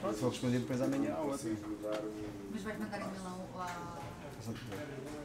Pronto, vou responder depois amanhã ao outro. Mas vais mandar em Milão a...